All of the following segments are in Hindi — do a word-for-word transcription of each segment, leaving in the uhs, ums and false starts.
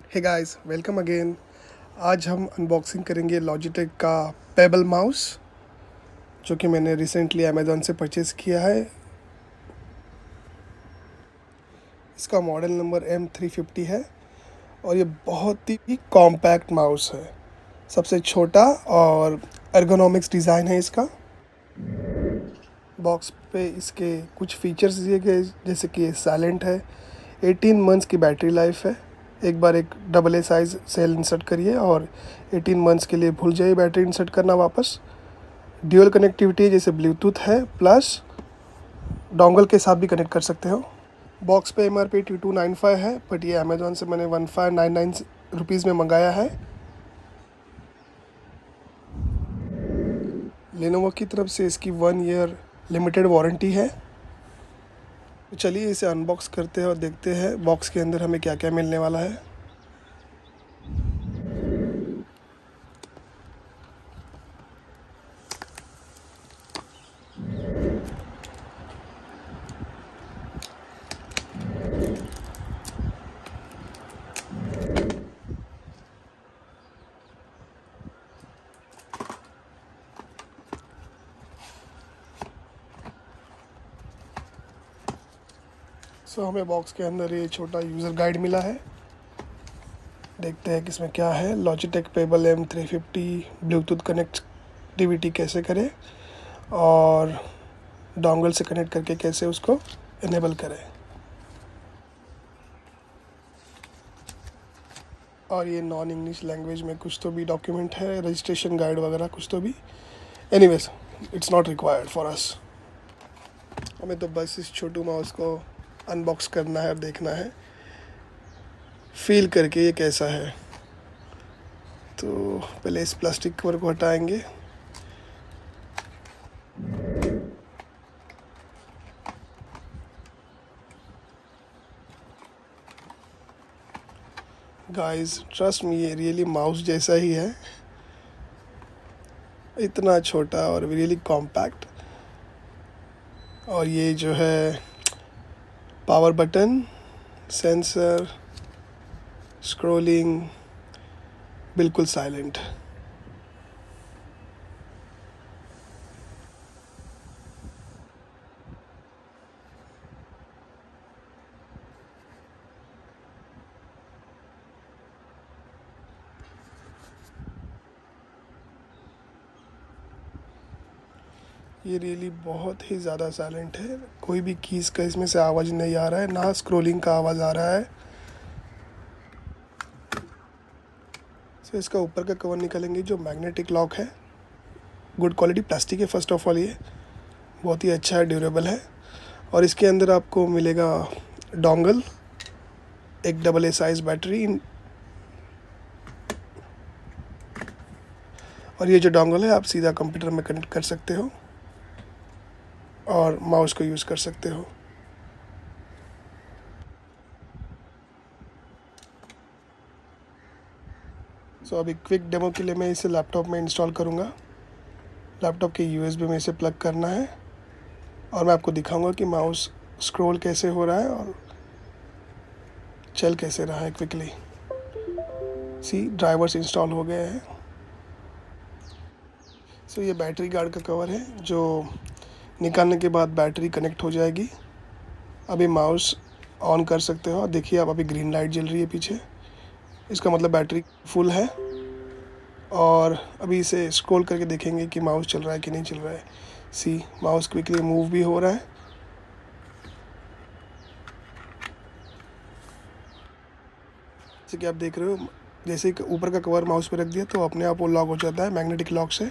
Hey guys, welcome again. आज हम अनबॉक्सिंग करेंगे लॉजिटेक का पेबल माउस, जो कि मैंने रिसेंटली अमेज़ॉन से परचेज़ किया है। इसका model number M three fifty है और ये बहुत ही कॉम्पैक्ट माउस है। सबसे छोटा और एर्गोनॉमिक्स डिज़ाइन है इसका। बॉक्स पे इसके कुछ फीचर्स दिए गए, जैसे कि ये साइलेंट है, एटीन मंथ्स की बैटरी लाइफ है। एक बार एक double A size cell insert करिए और एटीन मंथ्स के लिए भूल जाइए बैटरी इंसर्ट करना वापस। ड्यूअल कनेक्टिविटी है, जैसे ब्लूटूथ है, प्लस डोंगल के साथ भी कनेक्ट कर सकते हो। बॉक्स पे M R P two nine five है, बट ये अमेज़ॉन से मैंने one five nine nine rupees में मंगाया है। लेनोवो की तरफ से इसकी वन ईयर लिमिटेड वारंटी है। तो चलिए इसे अनबॉक्स करते हैं और देखते हैं बॉक्स के अंदर हमें क्या क्या मिलने वाला है। सो हमें बॉक्स के अंदर ये छोटा यूज़र गाइड मिला है। देखते हैं कि इसमें क्या है। Logitech pebble M three fifty Bluetooth connectivity कैसे करें और डोंगल से कनेक्ट करके कैसे उसको इनेबल करें। और ये नॉन इंग्लिश लैंग्वेज में कुछ तो भी डॉक्यूमेंट है, रजिस्ट्रेशन गाइड वगैरह कुछ तो भी। Anyways, it's not required for us. हमें तो बस इस छोटू माउस को अनबॉक्स करना है और देखना है, फील करके ये कैसा है। तो पहले इस प्लास्टिक कवर को हटाएंगे। गाइस, ट्रस्ट मी, ये रियली माउस जैसा ही है। इतना छोटा और रियली कॉम्पैक्ट। और ये जो है पावर बटन, सेंसर, स्क्रॉलिंग, बिल्कुल साइलेंट। ये रियली बहुत ही ज़्यादा साइलेंट है। कोई भी कीज़ का इसमें से आवाज़ नहीं आ रहा है, ना स्क्रॉलिंग का आवाज़ आ रहा है। तो इसका ऊपर का कवर निकालेंगे, जो मैग्नेटिक लॉक है। गुड क्वालिटी प्लास्टिक है। फर्स्ट ऑफ ऑल ये बहुत ही अच्छा है, ड्यूरेबल है। और इसके अंदर आपको मिलेगा डोंगल, एक डबल ए साइज़ बैटरी, और ये जो डोंगल है आप सीधा कंप्यूटर में कनेक्ट कर सकते हो और माउस को यूज़ कर सकते हो। सो so, अभी क्विक डेमो के लिए मैं इसे लैपटॉप में इंस्टॉल करूँगा। लैपटॉप के यूएसबी में इसे प्लग करना है और मैं आपको दिखाऊंगा कि माउस स्क्रॉल कैसे हो रहा है और चल कैसे रहा है क्विकली। सी ड्राइवर्स इंस्टॉल हो गए हैं। सो so, ये बैटरी गार्ड का कवर है, जो निकालने के बाद बैटरी कनेक्ट हो जाएगी। अभी माउस ऑन कर सकते हो। देखिए आप, अभी ग्रीन लाइट जल रही है पीछे, इसका मतलब बैटरी फुल है। और अभी इसे स्क्रॉल करके देखेंगे कि माउस चल रहा है कि नहीं चल रहा है। सी, माउस क्विकली मूव भी हो रहा है। जैसे कि आप देख रहे हो, जैसे कि ऊपर का कवर माउस पे रख दिया तो अपने आप वो लॉक हो जाता है मैग्नेटिक लॉक से।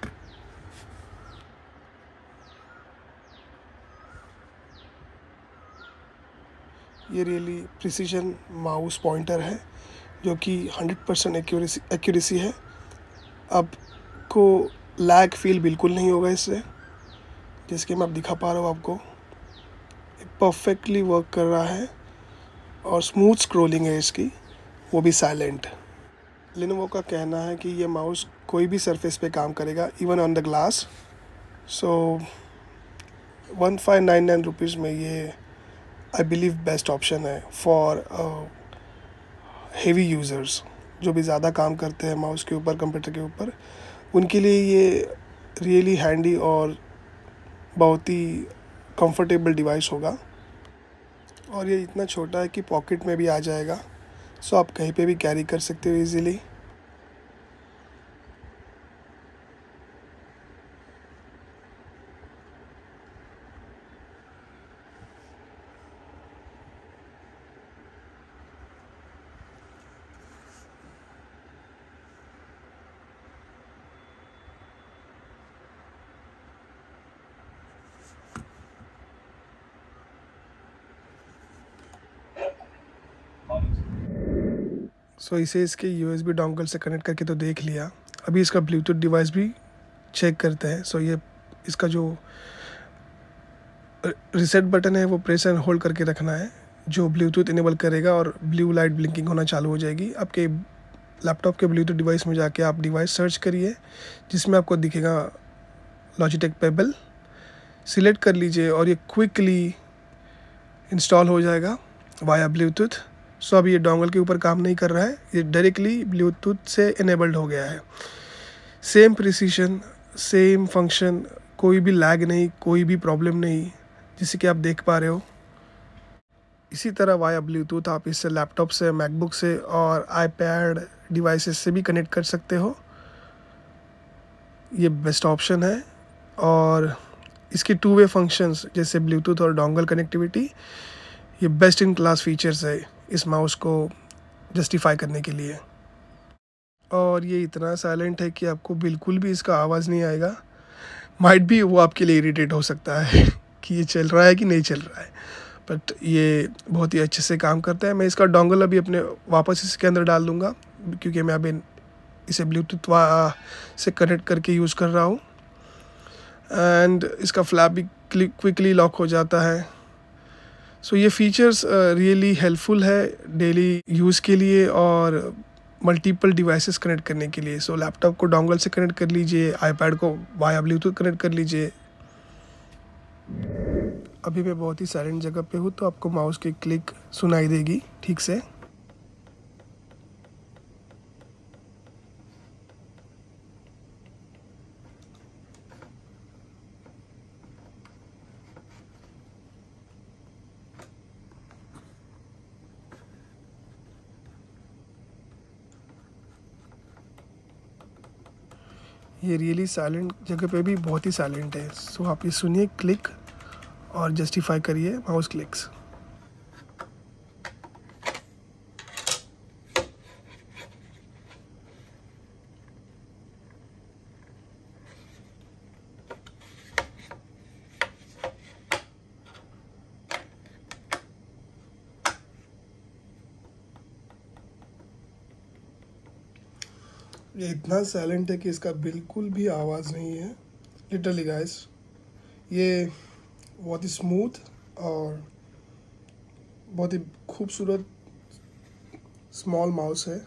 ये रियली प्रिसीजन माउस पॉइंटर है, जो कि हंड्रेड परसेंट एक्यूरेसी एक्यूरेसी है। आपको लैग फील बिल्कुल नहीं होगा इससे। जैसे कि मैं अब दिखा पा रहा हूँ आपको, परफेक्टली वर्क कर रहा है और स्मूथ स्क्रॉलिंग है इसकी, वो भी साइलेंट। लेनोवो का कहना है कि ये माउस कोई भी सरफेस पे काम करेगा, even on the glass. So one five nine nine rupees में ये आई बिलीव बेस्ट ऑप्शन है फॉर हेवी यूज़र्स जो भी ज़्यादा काम करते हैं माउस के ऊपर, कंप्यूटर के ऊपर, उनके लिए ये रियली हैंडी और बहुत ही कंफर्टेबल डिवाइस होगा। और ये इतना छोटा है कि पॉकेट में भी आ जाएगा, सो आप कहीं पे भी कैरी कर सकते हो इजीली। सो so, इसे इसके यूएसबी डोंगल से कनेक्ट करके तो देख लिया। अभी इसका ब्लूटूथ डिवाइस भी चेक करते हैं। सो so, ये इसका जो रिसेट बटन है वो प्रेस एंड होल्ड करके रखना है, जो ब्लूटूथ इनेबल करेगा और ब्लू लाइट ब्लिंकिंग होना चालू हो जाएगी। आपके लैपटॉप के ब्लूटूथ डिवाइस में जाके आप डिवाइस सर्च करिए, जिसमें आपको दिखेगा लॉजिटेक पेबल, सिलेक्ट कर लीजिए और ये क्विकली इंस्टॉल हो जाएगा वाया ब्लूटूथ। सो अभी ये डोंगल के ऊपर काम नहीं कर रहा है, ये डायरेक्टली ब्लूटूथ से इनेबल्ड हो गया है। सेम प्रिसीशन, सेम फंक्शन, कोई भी लैग नहीं, कोई भी प्रॉब्लम नहीं, जिसे कि आप देख पा रहे हो। इसी तरह वाया ब्लूटूथ आप इससे लैपटॉप से, मैकबुक से और आईपैड डिवाइसेस से भी कनेक्ट कर सकते हो। ये बेस्ट ऑप्शन है। और इसकी टू वे फंक्शंस जैसे ब्लूटूथ और डोंगल कनेक्टिविटी, ये बेस्ट इन क्लास फीचर्स है इस माउस को जस्टिफाई करने के लिए। और ये इतना साइलेंट है कि आपको बिल्कुल भी इसका आवाज़ नहीं आएगा। माइट भी वो आपके लिए इरिटेट हो सकता है कि ये चल रहा है कि नहीं चल रहा है, बट ये बहुत ही अच्छे से काम करता है। मैं इसका डोंगल अभी अपने वापस इसके अंदर डाल दूँगा, क्योंकि मैं अभी इसे ब्लूटूथ से कनेक्ट करके यूज़ कर रहा हूँ। एंड इसका फ्लैप भी क्विकली लॉक हो जाता है। सो so, ये फीचर्स रियली हेल्पफुल है डेली यूज़ के लिए और मल्टीपल डिवाइसेस कनेक्ट करने के लिए। सो so, लैपटॉप को डोंगल से कनेक्ट कर लीजिए, आईपैड को वाया ब्लूटूथ कनेक्ट कर लीजिए। अभी मैं बहुत ही साइलेंट जगह पे हूँ, तो आपको माउस की क्लिक सुनाई देगी ठीक से। ये रियली साइलेंट जगह पे भी बहुत ही साइलेंट है। सो आप ये सुनिए क्लिक और जस्टिफाई करिए माउस क्लिक्स। ये इतना साइलेंट है कि इसका बिल्कुल भी आवाज़ नहीं है। लिटरली गाइस, ये बहुत ही स्मूथ और बहुत ही खूबसूरत स्मॉल माउस है,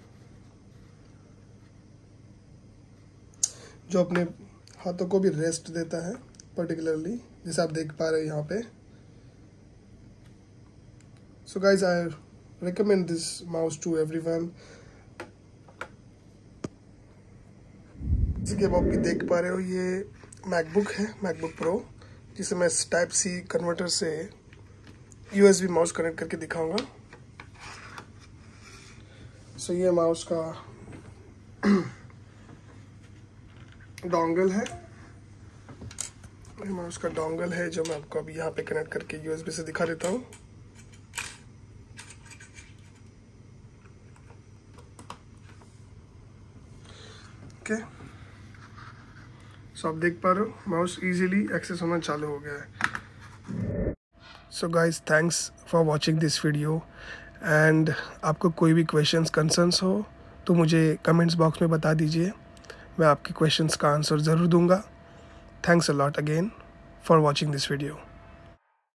जो अपने हाथों को भी रेस्ट देता है, पर्टिकुलरली जैसे आप देख पा रहे हैं यहाँ पे। So guys, I recommend this mouse to everyone. जैसे कि अब आप भी देख पा रहे हो, ये मैकबुक है, मैकबुक प्रो, जिसे मैं टाइप सी कन्वर्टर से यूएसबी माउस कनेक्ट करके दिखाऊंगा। सो so, ये माउस का डोंगल है, ये माउस का डोंगल है जो मैं आपको अभी यहाँ पे कनेक्ट करके यूएसबी से दिखा देता हूँ। Okay okay. सो so, आप देख पा रहे हो माउस इजीली एक्सेस होना चालू हो गया है। So guys, thanks for watching this video. And आपको कोई भी क्वेश्चंस कंसर्न्स हो तो मुझे कमेंट्स बॉक्स में बता दीजिए, मैं आपके क्वेश्चंस का आंसर ज़रूर दूंगा। Thanks a lot again for watching this video.